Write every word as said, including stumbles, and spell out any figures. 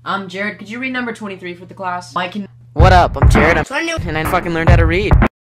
Um, Jared, could you read number twenty-three for the class? I can- What up? I'm Jared, I'm and I fucking learned how to read.